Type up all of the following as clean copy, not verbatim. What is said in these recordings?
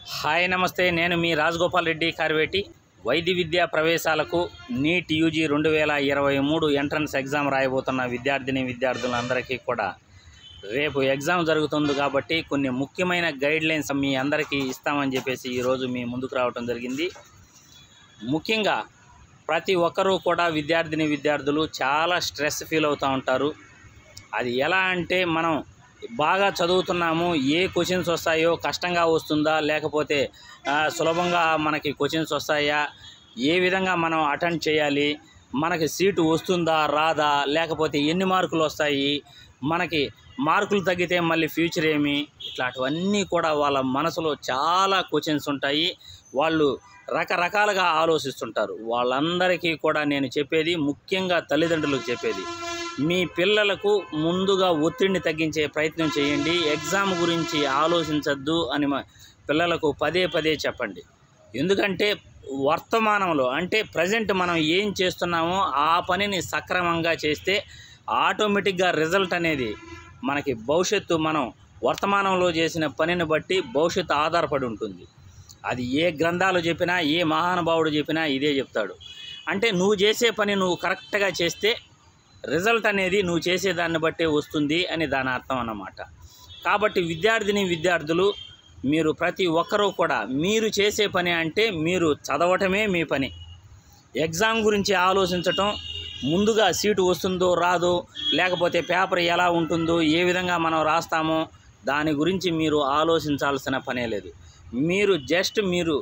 हाय नमस्ते నేను మీ రాజగోపాల్ రెడ్డి కార్వేటి వైద్య విద్యా ప్రవేశాలకు నీట్ యూజీ 2023 ఎంట్రన్స్ ఎగ్జామ్ రాయబోతున్న విద్యార్థులందరికీ కూడా రేపు ఎగ్జామ్ జరుగుతుంది కాబట్టి కొన్ని ముఖ్యమైన గైడ్లైన్స్ మీ అందరికీ ఇస్తామని చెప్పేసి ఈ రోజు మీ ముందుకు రావడం జరిగింది। ముఖ్యంగా ప్రతి ఒక్కరూ కూడా విద్యార్థులు చాలా స్ట్రెస్ ఫీల్ అవుతూ ఉంటారు। అది ఎలా అంటే మనం బాగా చదువుతున్నాము, ఏ క్వశ్చన్స్ వస్తాయో కష్టంగా వస్తుందా లేకపోతే సులభంగా మనకి క్వశ్చన్స్ వస్తాయా, ఏ విధంగా మనం అటెండ్ చేయాలి, మనకి సీటు వస్తుందా రాదా, లేకపోతే ఎన్ని మార్కులు వస్తాయి, మనకి మార్కులు తగ్గితే మళ్ళీ ఫ్యూచర్ ఏమి, ఇట్లాంటివన్నీ కూడా వాళ్ళ మనసులో చాలా క్వశ్చన్స్ ఉంటాయి। వాళ్ళు రకరకాలుగా ఆలోచిస్తుంటారు। వాళ్ళందరికీ కూడా నేను చెప్పేది, ముఖ్యంగా తల్లిదండ్రులకు చెప్పేది, మీ పిల్లలకు ముందుగా ఒత్తిడిని తగ్గించే ప్రయత్నం చేయండి। ఎగ్జామ్ గురించి ఆలోచించద్దు అని పిల్లలకు పదే పదే చెప్పండి। ఎందుకంటే వర్తమానంలో అంటే ప్రజెంట్ మనం ఏం చేస్తున్నామో ఆ పనిని సక్రమంగా చేస్తే ఆటోమేటిక్గా రిజల్ట్ అనేది మనకి భవిష్యత్తు మనం వర్తమానంలో చేసిన పనిని బట్టి భవిష్యత్తు ఆధారపడి ఉంటుంది। అది ఏ గ్రంథాలు చెప్పినా ఏ మహానుభావుడు చెప్పినా ఇదే చెప్తాడు। అంటే నువ్వు చేసే పని నువ్వు కరెక్ట్గా చేస్తే రిజల్ట్ అనేది నువ్వు చేసేదాన్ని బట్టే వస్తుంది అని దాని అర్థం అన్నమాట। కాబట్టి విద్యార్థులు మీరు ప్రతి ఒక్కరూ కూడా మీరు చేసే పని అంటే మీరు చదవటమే మీ పని। ఎగ్జామ్ గురించి ఆలోచించటం, ముందుగా సీటు వస్తుందో రాదో, లేకపోతే పేపర్ ఎలా ఉంటుందో, ఏ విధంగా మనం రాస్తామో దాని గురించి మీరు ఆలోచించాల్సిన పనే లేదు। మీరు జస్ట్ మీరు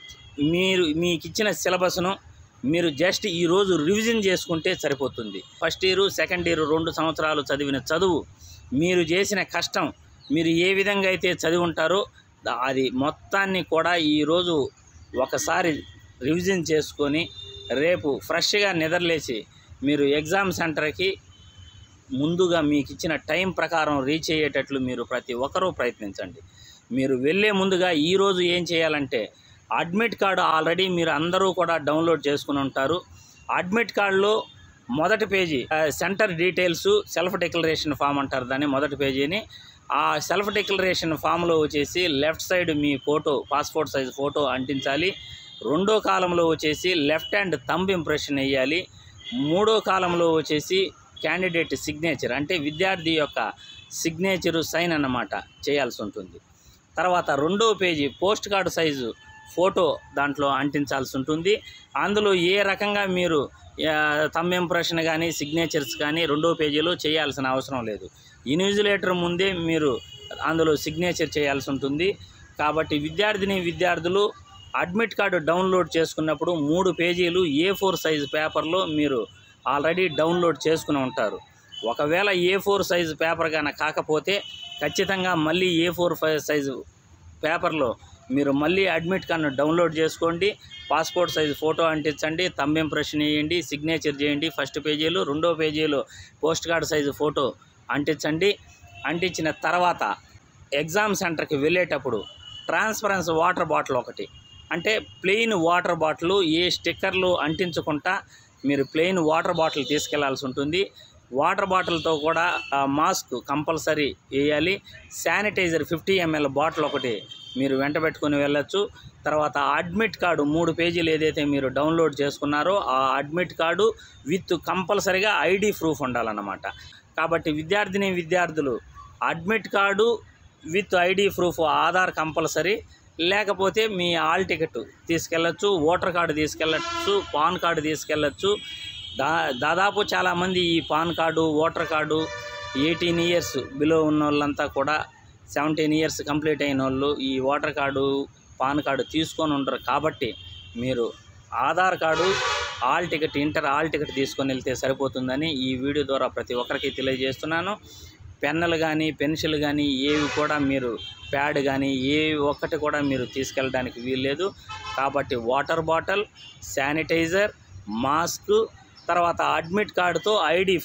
మీకు ఇచ్చిన సిలబస్ను మీరు జస్ట్ ఈరోజు రివిజన్ చేసుకుంటే సరిపోతుంది। ఫస్ట్ ఇయర్ సెకండ్ ఇయర్ 2 సంవత్సరాలు చదివిన చదువు, మీరు చేసిన కష్టం, మీరు ఏ విధంగా అయితే చదివి ఉంటారో అది మొత్తాన్ని కూడా ఈరోజు ఒకసారి రివిజన్ చేసుకొని రేపు ఫ్రెష్గా నిద్రలేసి మీరు ఎగ్జామ్ సెంటర్కి ముందుగా మీకు ఇచ్చిన టైం ప్రకారం రీచ్ అయ్యేటట్లు మీరు ప్రతి ఒక్కరూ ప్రయత్నించండి। మీరు వెళ్ళే ముందుగా ఈరోజు ఏం చేయాలంటే అడ్మిట్ కార్డు ఆల్రెడీ మీరు అందరూ కూడా డౌన్లోడ్ చేసుకుని ఉంటారు। అడ్మిట్ కార్డులో మొదటి పేజీ centre details self declaration form అంటారు దాన్ని, మొదటి పేజీని। ఆ సెల్ఫ్ డిక్లరేషన్ ఫామ్లో వచ్చేసి లెఫ్ట్ సైడ్ మీ ఫోటో, పాస్పోర్ట్ సైజ్ ఫోటో అంటించాలి। రెండో కాలంలో వచ్చేసి లెఫ్ట్ హ్యాండ్ థంబ్ ఇంప్రెషన్ వేయాలి। మూడో కాలంలో వచ్చేసి క్యాండిడేట్ సిగ్నేచర్ అంటే విద్యార్థి యొక్క సిగ్నేచరు సైన్ అన్నమాట చేయాల్సి ఉంటుంది। తర్వాత రెండో పేజీ పోస్ట్ కార్డు సైజు ఫోటో దాంట్లో అంటించాల్సి ఉంటుంది। అందులో ఏ రకంగా మీరు థంబ్ ఇంప్రెషన్ కానీ సిగ్నేచర్స్ కానీ రెండో పేజీలో చేయాల్సిన అవసరం లేదు। ఇన్విజిలేటర్ ముందే మీరు అందులో సిగ్నేచర్ చేయాల్సి ఉంటుంది। కాబట్టి విద్యార్థులు అడ్మిట్ కార్డు డౌన్లోడ్ చేసుకున్నప్పుడు 3 పేజీలు A4 సైజు పేపర్లో మీరు ఆల్రెడీ డౌన్లోడ్ చేసుకుని ఉంటారు। ఒకవేళ A4 సైజు పేపర్ కానీ కాకపోతే ఖచ్చితంగా మళ్ళీ A4 సైజు పేపర్లో మీరు మళ్ళీ అడ్మిట్ కార్డును డౌన్లోడ్ చేసుకోండి, పాస్పోర్ట్ సైజు ఫోటో అంటించండి, థంబ్ ఇంప్రెషన్ వేయండి, సిగ్నేచర్ చేయండి ఫస్ట్ పేజీలో, రెండో పేజీలో పోస్ట్ కార్డు సైజు ఫోటో అంటించండి। అంటించిన తర్వాత ఎగ్జామ్ సెంటర్కి వెళ్ళేటప్పుడు ట్రాన్స్పరెన్సీ వాటర్ బాటిల్ ఒకటి, అంటే ప్లెయిన్ వాటర్ బాటిల్, ఏ స్టిక్కర్లు అంటించకుండా మీరు ప్లెయిన్ వాటర్ బాటిల్ తీసుకెళ్లాల్సి ఉంటుంది। వాటర్ బాటిల్తో కూడా మాస్క్ కంపల్సరీ వేయాలి। శానిటైజర్ 50 ml బాటిల్ ఒకటి మీరు వెంట పెట్టుకుని వెళ్ళచ్చు। తర్వాత అడ్మిట్ కార్డు 3 పేజీలు ఏదైతే మీరు డౌన్లోడ్ చేసుకున్నారో ఆ అడ్మిట్ కార్డు విత్ కంపల్సరీగా ఐడి ప్రూఫ్ ఉండాలన్నమాట। కాబట్టి విద్యార్థులు admit card with ID proof, Aadhaar compulsory, లేకపోతే మీ హాల్ టికెట్ తీసుకెళ్ళచ్చు, ఓటర్ కార్డు తీసుకెళ్ళచ్చు, పాన్ కార్డు తీసుకెళ్ళచ్చు। దాదాపు చాలామంది ఈ PAN card, voter card 18 years below ఉన్న వాళ్ళంతా కూడా 17 ఇయర్స్ కంప్లీట్ అయిన వాళ్ళు ఈ ఓటర్ కార్డు, పాన్ కార్డు తీసుకొని ఉండరు। కాబట్టి మీరు Aadhaar card, hall ticket, inter hall ticket తీసుకొని వెళ్తే సరిపోతుందని ఈ వీడియో ద్వారా ప్రతి ఒక్కరికి తెలియజేస్తున్నాను। పెన్నులు కానీ పెన్సిల్ కానీ ఏవి కూడా మీరు, ప్యాడ్ కానీ ఏ ఒక్కటి కూడా మీరు తీసుకెళ్ళడానికి వీల్లేదు। కాబట్టి వాటర్ బాటిల్, శానిటైజర్, మాస్క్, తర్వాత అడ్మిట్ కార్డుతో ఐడి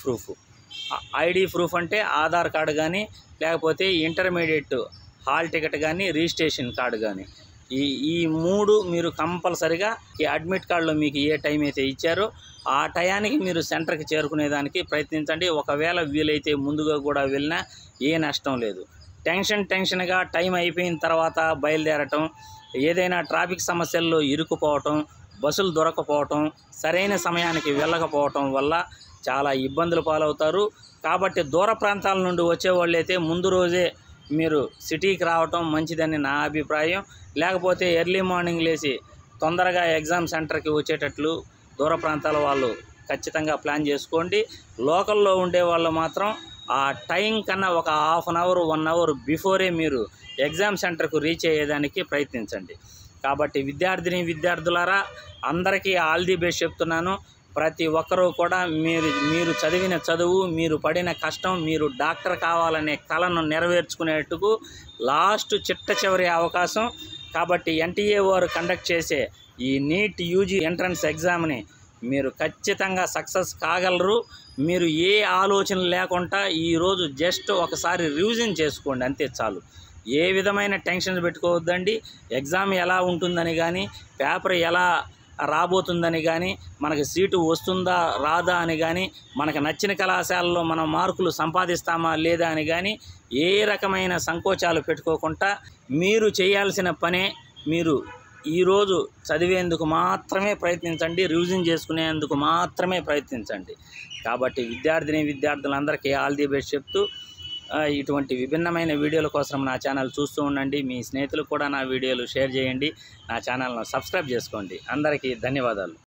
ప్రూఫ్ అంటే ఆధార్ కార్డు కానీ లేకపోతే ఇంటర్మీడియట్ హాల్ టికెట్ కానీ రిజిస్ట్రేషన్ కార్డు కానీ, ఈ 3 మీరు కంపల్సరీగా ఈ అడ్మిట్ కార్డులో మీకు ఏ టైం అయితే ఇచ్చారో ఆ టయానికి మీరు సెంటర్కి చేరుకునేదానికి ప్రయత్నించండి। ఒకవేళ వీలైతే ముందుగా కూడా వెళ్ళినా ఏ నష్టం లేదు। టెన్షన్గా టైం అయిపోయిన తర్వాత బయలుదేరటం, ఏదైనా ట్రాఫిక్ సమస్యల్లో ఇరుక్కుపోవటం, బస్సులు దొరకపోవటం, సరైన సమయానికి వెళ్ళకపోవటం వల్ల చాలా ఇబ్బందులు పాలవుతారు. కాబట్టి దూర ప్రాంతాల నుండి వచ్చేవాళ్ళైతే ముందు రోజే మీరు సిటీకి రావటం మంచిదని నా అభిప్రాయం. లేకపోతే ఎర్లీ మార్నింగ్ లేచి తొందరగా ఎగ్జామ్ సెంటర్కి వచ్చేటట్లు దూర ప్రాంతాల వాళ్ళు ఖచ్చితంగా ప్లాన్ చేసుకోండి. లోకల్లో ఉండే వాళ్ళు మాత్రం ఆ టైం కన్నా ఒక హాఫ్ అన్ అవర్ 1 అవర్ బిఫోరే మీరు ఎగ్జామ్ సెంటర్కు రీచ్ అయ్యేదానికి ప్రయత్నించండి. కాబట్టి విద్యార్థులారా అందరికీ ఆల్ ది బెస్ట్ చెప్తున్నాను. ప్రతి ఒక్కరూ కూడా మీరు చదివిన చదువు, మీరు పడిన కష్టం, మీరు డాక్టర్ కావాలనే కలను నెరవేర్చుకునేట్టుకు లాస్ట్ చిట్ట చివరి అవకాశం. కాబట్టి ఎన్టీఏ వారు కండక్ట్ చేసే ఈ నీట్ యూజీ ఎంట్రన్స్ ఎగ్జామ్ని మీరు ఖచ్చితంగా సక్సెస్ కాగలరు. మీరు ఏ ఆలోచన లేకుండా ఈరోజు జస్ట్ ఒకసారి రివిజన్ చేసుకోండి, అంతే చాలు. ఏ విధమైన టెన్షన్స్ పెట్టుకోవద్దండి. ఎగ్జామ్ ఎలా ఉంటుందని కానీ, పేపర్ ఎలా రాబోతుందని కానీ, మనకి సీటు వస్తుందా రాదా అని కానీ, మనకు నచ్చిన కళాశాలలో మనం మార్కులు సంపాదిస్తామా లేదా అని కానీ ఏ రకమైన సంకోచాలు పెట్టుకోకుండా మీరు చేయాల్సిన పనే మీరు ఈరోజు చదివేందుకు మాత్రమే ప్రయత్నించండి, రివిజన్ చేసుకునేందుకు మాత్రమే ప్రయత్నించండి. కాబట్టి విద్యార్థులందరికీ ఆల్ ది బెస్ట్ చెప్తూ ఇటువంటి విభిన్నమైన వీడియోల కోసం నా ఛానల్ చూస్తూ ఉండండి. మీ స్నేహితులకు కూడా నా వీడియోలు షేర్ చేయండి. నా ఛానల్ను సబ్స్క్రైబ్ చేసుకోండి. అందరికీ ధన్యవాదాలు.